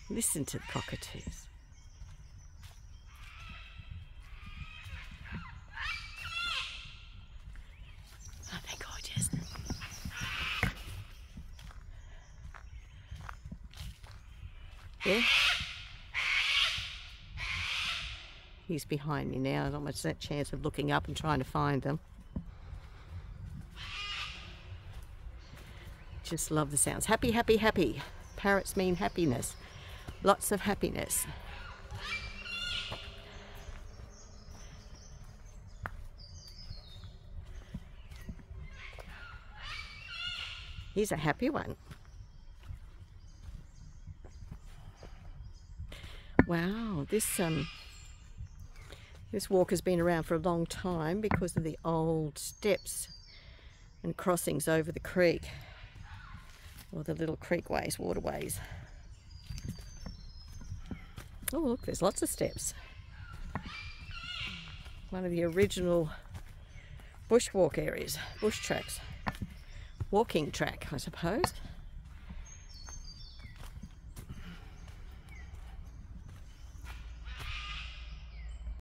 Listen to the cockatoos. Aren't they gorgeous? Yeah. He's behind me now. Not much that chance of looking up and trying to find them. Just love the sounds. Happy, happy, happy. Parrots mean happiness. Lots of happiness. He's a happy one. Wow, this walk has been around for a long time because of the old steps and crossings over the creek, or the little creekways, waterways. Oh look, there's lots of steps. One of the original bushwalk areas, bush tracks. Walking track, I suppose.